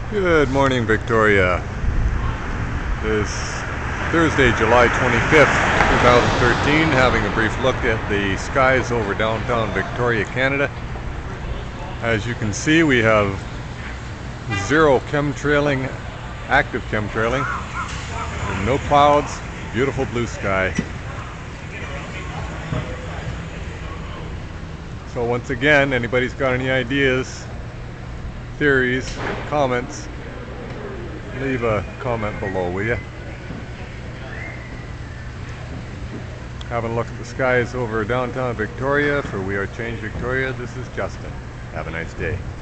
Good morning, Victoria. It is Thursday, July 25th, 2013, having a brief look at the skies over downtown Victoria, Canada. As you can see, we have zero chemtrailing, active chemtrailing, and no clouds, beautiful blue sky. So once again, anybody's got any ideas, theories, comments, leave a comment below, will you? Having a look at the skies over downtown Victoria for We Are Change Victoria, this is Justin. Have a nice day.